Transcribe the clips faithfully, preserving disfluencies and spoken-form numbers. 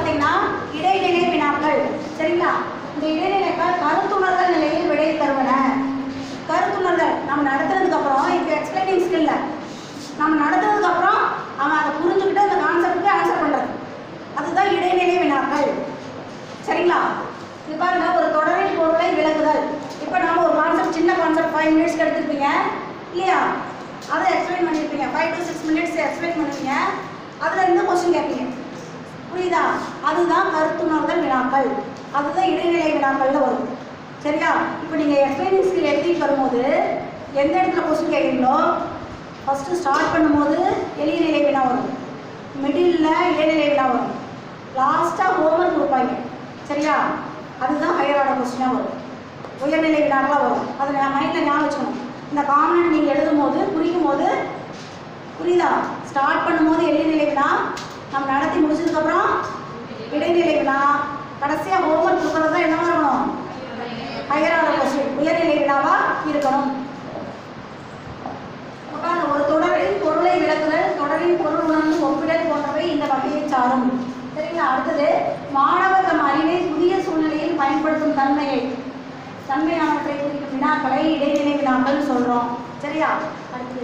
பார்த்தீங்கன்னா இடைநிலை வினாக்கள். சரிங்களா? இந்த இடைநிலைகள் கருத்துணர்தல் நிலையில் விடை தருவன. கருத்துணர்தல் நம்ம நடத்துறதுக்கு அப்புறம் இப்போ எக்ஸ்பிளைனிங் ஸ்கில்ல நம்ம நடத்துறதுக்கு அப்புறம் அவன் அதை புரிஞ்சுக்கிட்டு அந்த கான்செப்டுக்கு ஆன்சர் பண்ணுறது, அதுதான் இடைநிலை வினாக்கள். சரிங்களா? இது பாருங்க, ஒரு தொடரின் பொருளை விளக்குதல். இப்போ நம்ம ஒரு கான்செப்ட், சின்ன கான்செப்ட் ஃபைவ் மினிட்ஸ்க்கு எடுத்துருப்பீங்க இல்லையா? அதை எக்ஸ்பிளைன் பண்ணியிருப்பீங்க, five to six minutes explain பண்ணுவீங்க. அதில் இருந்து கொஸ்டின் கேட்பீங்க. புரியுதா? அதுதான் கருத்துணர்தல் வினாக்கள், அதுதான் இடைநிலை வினாக்கள்ல வரும். சரியா? இப்போ நீங்கள் எக்ஸ்பிளைனிங் ஸ்கில் எழுதிட்டு வரும்போது எந்த இடத்துல கொஸ்டின் கேட்குறீங்களோ ஃபஸ்ட்டு ஸ்டார்ட் பண்ணும்போது எளிய நிலை வினா வரும், மிடில் இடைநிலை வினா வரும், லாஸ்ட்டாக ஹோம்ஒர்க் கொடுப்பாங்க. சரியா? அதுதான் ஹையர் ஆர்டர் கொஸ்டினாக வரும், உயர்நிலை வினாக்களாக வரும். அதை நான் மைண்டில் ஞாபகம் வச்சுக்கணும். இந்த காமனண்ட் நீங்கள் எழுதும் போது குறிக்கும் போது புரியுதா? ஸ்டார்ட் பண்ணும்போது எளிய நிலை வினா, நம்ம நடத்தி முடிச்சதுக்கப்புறம் இடைநிலை வினா, கடைசியாக ஹோம்ஒர்க் கொடுக்குறது தான் என்னவா இருக்கணும்? ஹையர் ஆர்டர் கொஸ்டின், உயர்நிலை வினாவாக இருக்கணும். ஒரு தொடரின் பொருளை விளக்குதல், தொடரின் பொருள் உணர்ந்து ஒப்பிடல் போன்றவை இந்த வகையை சாரும். சரிங்களா? அடுத்தது மாணவர் தம் அறிவை புதிய சூழ்நிலையில் பயன்படுத்தும் தன்மையை தன்மையானவற்றை குறிக்கும் வினாக்களை இடைநிலை வினாக்கள் சொல்றோம். சரியா? அடுத்தது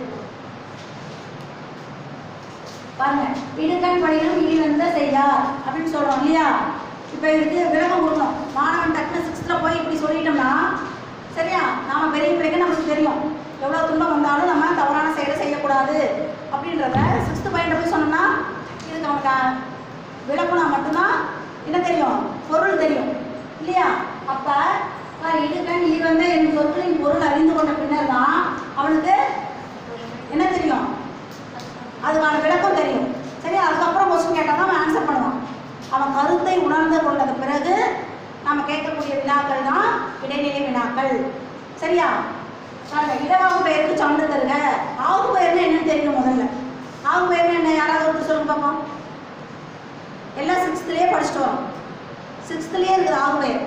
பாருங்க, இடுக்கண் படியிலும் இடி வந்த செய்யார் அப்படின்னு சொல்றோம் இல்லையா? இப்போ இதுக்கு விளக்கம் கொடுக்கணும். மாணவன் டக்குனு சிக்ஸ்த்தில் போய் இப்படி சொல்லிட்டோம்னா, சரியா, நாம பெரிய பிள்ளைங்க நமக்கு தெரியும் எவ்வளோ துன்பம் வந்தாலும் நம்ம தவறான செயலை செய்யக்கூடாது அப்படின்றத சிக்ஸ்த்து பாயிண்ட் போய் சொன்னோம்னா இதுக்கு நமக்கு விளக்கணும் மட்டும்தான் என்ன தெரியும், பொருள் தெரியும் இல்லையா? அப்போ இடுக்கண் இது வந்து என் சொற்களின் பொருள் அறிந்து கொண்ட பின்னர் தான் அவனுக்கு என்ன தெரியும், அதுக்கான விளக்கம் தெரியும். சரி, அதுக்கப்புறம் கொஸ்டின் கேட்டால் தான் அவன் ஆன்சர் பண்ணுவான். அவன் கருத்தை உணர்ந்து கொண்டது பிறகு நம்ம கேட்கக்கூடிய வினாக்கள் தான் இடைநிலை வினாக்கள். சரியா? இடவாகு பெயருக்கு சான்று தருக. ஆகு பெயர்னா என்னன்னு தெரியணும். முதல்ல ஆகு பெயர்னா என்ன, யாராவது ஒருத்தர் சொல்லுங்க பார்ப்போம். எல்லாம் சிக்ஸ்த்துலேயே படிச்சுட்டு வரோம், சிக்ஸ்த்துலேயே இருக்குது ஆகு பெயர்.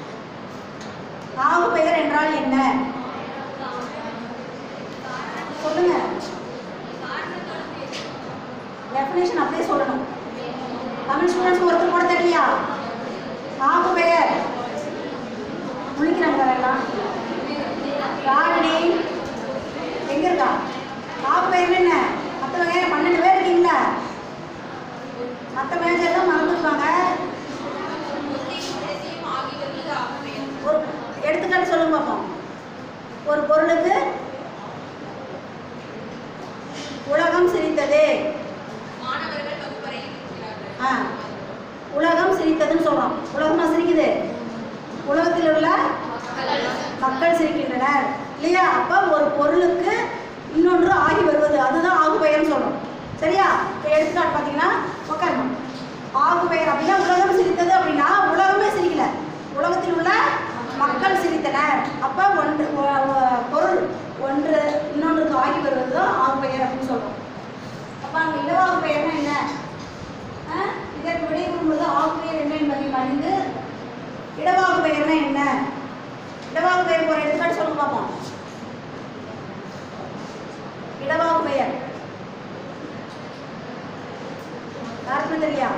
ஆகு பெயர் என்றால் என்ன சொல்லுங்க. டெஃபினேஷன் அப்படியே சொல்லணும். தமிழ் ஸ்டூடெண்ட்ஸ் ஒருத்தர் கூட தெரியலையா? ஆகு பெயர் முழிக்கிறாங்க எல்லாம். ராணி எங்க இருக்கா? ஆகு பெயர் என்ன? மற்றவங்க பன்னெண்டு பேர் இருக்கீங்களா? மற்ற மேஜர் தான் மறந்துருப்பாங்க. ஒரு எடுத்துக்காட்டு சொல்லுங்க பார்ப்போம். ஒரு பொருளுக்கு உலகம் சிரித்தது. ஆ, உலகம் சிரித்ததுன்னு சொல்றோம். உலகமா சிரிக்குது? உலகத்தில் உள்ள மக்கள் சிரிக்கின்றனர் இல்லையா? அப்போ ஒரு பொருளுக்கு இன்னொன்று ஆகி வருவது, அதுதான் ஆகு பெயர்னு சொல்றோம். சரியா? இப்போ எடுத்துக்காட்டு பார்த்தீங்கன்னா உட்காரணும். ஆகு பெயர் அப்படின்னா உலகம் சிரித்தது அப்படின்னா உலகமே சிரிக்கல, உலகத்தில் உள்ள மக்கள் சிரித்தனர். அப்போ ஒன்று பொருள் ஒன்று இன்னொன்றுக்கு ஆகி வருவது தான் ஆகு பெயர் அப்படின்னு சொல்றோம். அப்போ அங்கே இடவாகு பெயர்னா என்ன, இதற்கு விடை கூறும்போது ஆகு பெயர் என்ன என்பதை அறிந்து இடவாகு பெயர்னா என்ன, இடவாகு பெயர் போற எடுத்துக்காட்டு சொல்லுங்க பார்ப்போம். இடவாகு பெயர் யாருக்குமே தெரியா?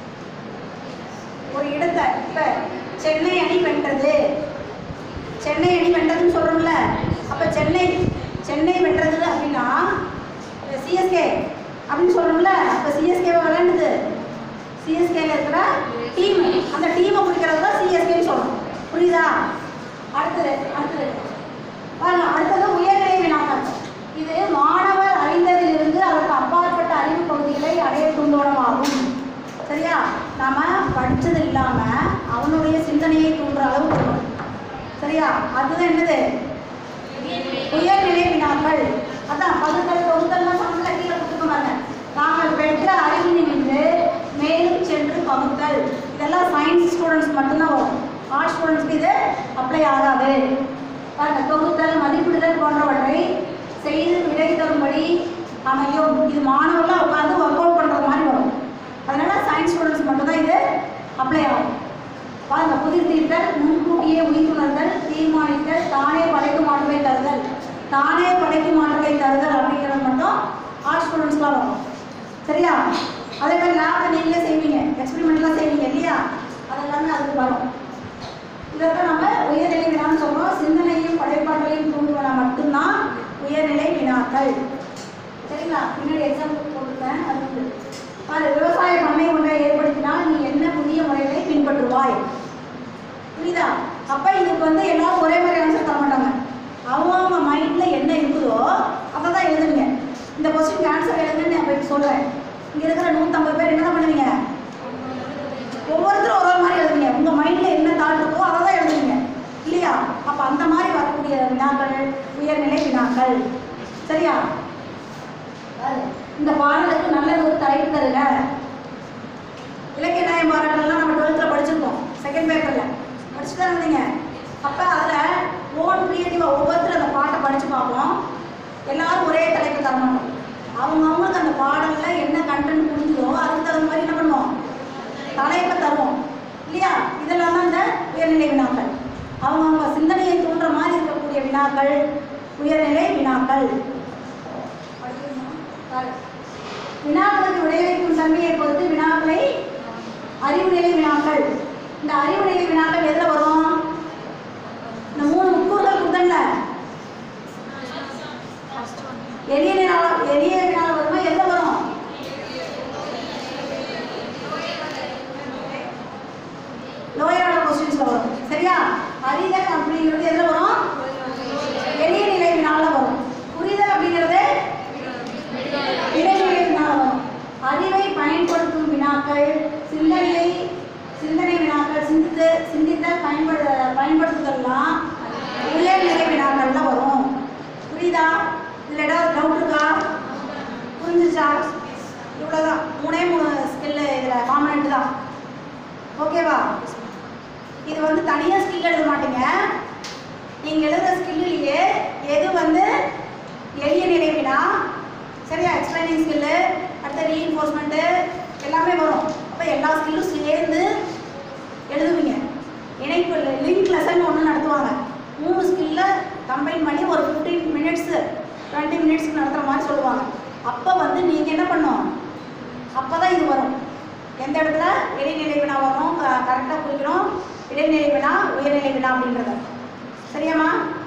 ஒரு இடத்தை இப்ப சென்னை அணி வென்றது, சென்னை அணி வென்றதுன்னு சொல்றோம்ல. அப்ப சென்னை சென்னை வென்றது அப்படின்னா சிஎஸ்கே அப்படின்னு சொல்றோம்ல. அப்ப சிஎஸ்கேவை விளையாடுது, சிஎஸ்கேல இருக்கிற டீம், அந்த டீமை குறிக்கிறது தான் சிஎஸ்கேன்னு சொல்றோம். புரியுதா? அடுத்தது அடுத்தது பாருங்க, அடுத்தது உயர்நிலை வினாக்கள். இது மாணவர் அறிந்ததிலிருந்து அவருக்கு அப்பாற்பட்ட அறிவு பகுதிகளை அடைய தூண்டுவனமாகும். சரியா? நாம படிச்சது இல்லாம அவனுடைய சிந்தனையை தூண்டுற அளவு இருக்கணும். சரியா? அதுதான் என்னது உயர்நிலை வினாக்கள். அதான் பகுத்தல் தொகுத்தல் சமத்துல கீழே கொடுத்துக்கோங்க. நாங்கள் பெற்ற அறிவினின்று மேலும் சென்று பகுத்தல். இதெல்லாம் சயின்ஸ் ஸ்டூடெண்ட்ஸ் மட்டும்தான் வரும், ஆர்ட்ஸ் ஸ்டூடெண்ட்ஸ்க்கு இது அப்ளை ஆகாது. பாருங்க, தொகுத்தல் மதிப்பிடுதல் போன்றவற்றை செய்து விடை தரும்படி அமையும். இது மாணவர்களாக உட்காந்து ஒர்க் அவுட் பண்ணுறது மாதிரி வரும். அதனால சயின்ஸ் ஸ்டூடெண்ட்ஸ் மட்டும்தான் இது அப்ளை ஆகும். பாருங்க, புதிர்த்தீர்த்தல், முன்கூட்டியே உயிர்த்துணர்தல், தீர்மானித்தல், தானே படைக்கும் ஆற்றலை தருதல். தானே படைக்கும் ஆற்றலை தருதல் அப்படிங்கிறது மட்டும் ஆர்ட்ஸ் ஸ்டூடெண்ட்ஸ்லாம் வரும். சரியா? இல்லையா? அதே மாதிரி லேபில் நீங்களே செய்வீங்க, எக்ஸ்பெரிமெண்ட்லாம் செய்வீங்க இல்லையா? அதெல்லாமே அதுக்கு வரும். இதெல்லாம் நம்ம உயர்நிலை வினான்னு சொல்கிறோம். சிந்தனையும் படைப்பாற்றலையும் தூண்டுவன மட்டும்தான் உயர்நிலை வினாக்கள். சரிங்களா? பின்னாடி எக்ஸாம்பிள் போட்டுருக்கேன். அது வந்து அது விவசாய பண்ணை ஒன்றை ஏற்படுத்தினால் நீ என்ன புதிய முறைகளை பின்பற்றுவாய்? புரியுதா? அப்போ இதுக்கு வந்து எல்லாரும் ஒரே மாதிரி ஆன்சர் தர மாட்டாங்க. அவங்கவுங்க மைண்டில் என்ன இருக்குதோ அதை தான் எழுதுவீங்க. இந்த கொஸ்டின் ஆன்சர் எழுதுன்னு நான் இப்போ சொல்கிறேன். இங்கே இருக்கிற நூற்றம்பது பேர் என்ன பண்ணுவீங்க? ஒவ்வொருத்தரும் ஒரு ஒரு மாதிரி எழுதுவீங்க. உங்கள் மைண்டில் என்ன தாட் இருக்கோ அதை தான் எழுதுவீங்க இல்லையா? அப்போ அந்த மாதிரி வரக்கூடிய வினாக்கள் உயர்நிலை வினாக்கள். சரியா? இந்த பாடலுக்கு நல்லது ஒரு தலைப்பு தருங்க. இலக்கிய நியாயம் பாராட்டெல்லாம் நம்ம டுவெல்த்தில் படிச்சிருக்கோம், செகண்ட் பேப்பரில் படிச்சுட்டு தான் இருந்தீங்க. அப்போ அதில் ஓன் க்ரியேட்டிவாக ஒவ்வொருத்தரும் அந்த பாட்டை படித்து பார்ப்போம். எல்லாரும் ஒரே தலைப்பு தர மாட்டோம். அவங்கவுங்களுக்கு அந்த பாடலில் என்ன கண்டென்ட் புரிஞ்சுதோ அதுக்கு தகுந்த மாதிரி என்ன பண்ணுவோம்? தலைப்பை தருவோம் இல்லையா? இதெல்லாம் தான் இந்த உயர்நிலை வினாக்கள். அவங்கவுங்க சிந்தனையை தூண்டுற மாதிரி இருக்கக்கூடிய வினாக்கள் உயர்நிலை வினாக்கள். வினாக்களுக்கு விடையளிக்கும் தன்மையை பொறுத்து வினாக்களை அறிவுநிலை வினாக்கள். இந்த அறிவுநிலை வினாக்கள் எதில் வரும்? இந்த மூணு முக்கூறுகள் கொடுத்தல எளிய வினால எளிய வினால வருமா? எதில் வரும்? லோயர் ஆர்டர் கொஸ்டின்ஸ்ல வரும். சரியா? அறிதல் அப்படிங்கிறது எதில் வரும்? எளிய நிலை வினால வரும். புரிதல் அப்படிங்கிறது இடைநிலை வினால வரும். அறிவை பயன்படுத்தும் வினாக்கள் சிந்தனையை சிந்தனை வினாக்கள், சிந்தித்து சிந்தித்தல் பயன்படு பயன்படுத்துதல்லாம் உயர்நிலை வினாக்கள்ல வரும். புரியுதா? இதில் ஏதாவது டவுட் இருக்கா? புரிஞ்சுச்சா? இவ்வளோதான், மூணே மூணு ஸ்கில்லு இதில் காம்பனண்ட் தான். ஓகேவா? இது வந்து தனியாக ஸ்கில் எழுத மாட்டீங்க. நீங்கள் எழுதுகிற ஸ்கில்லையே எது வந்து எளிய நிலை வினா, சரியா, எக்ஸ்பிளைனிங் ஸ்கில்லு, அடுத்த ரீஇன்ஃபோர்ஸ்மெண்ட்டு எல்லாமே வரும். அப்போ எல்லா ஸ்கில்லும் சேர்ந்து எழுதுவீங்க. இணைப்பு லிங்க் லெசன் ஒன்று நடத்துவாங்க. மூணு ஸ்கில்ல கம்பைன் பண்ணி ஒரு ஃபிஃப்டீன் மினிட்ஸு டுவெண்ட்டி மினிட்ஸ்க்கு நடத்துகிற மாதிரி சொல்லுவாங்க. அப்போ வந்து நீங்கள் என்ன பண்ணணும்? அப்போ தான் இது வரும். எந்த இடத்துல இடைநிலை வினா வரும் கரெக்டாக குறிக்கணும். இடைநிலை வினா உயர்நிலை வினா அப்படின்றத. சரியாம்மா?